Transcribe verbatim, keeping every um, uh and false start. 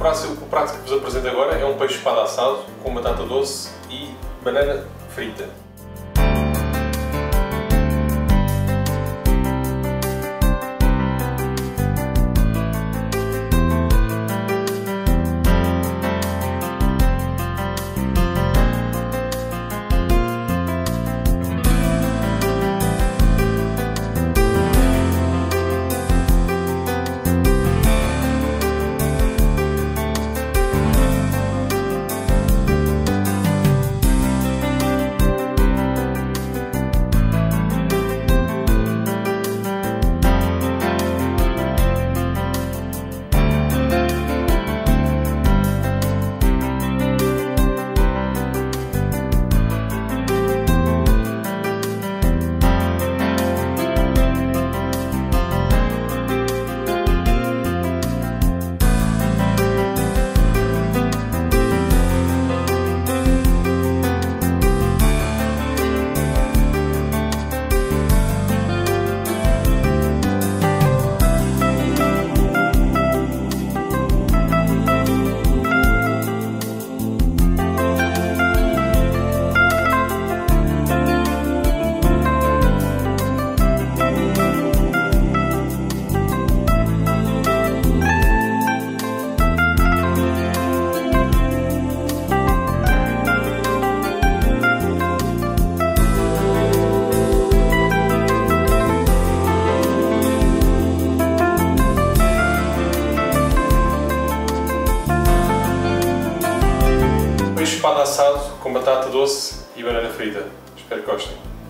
prato, o prato que vos apresento agora é um peixe espada assado com batata doce e banana frita. Peixe espada assado com batata doce e banana frita. Espero que gostem.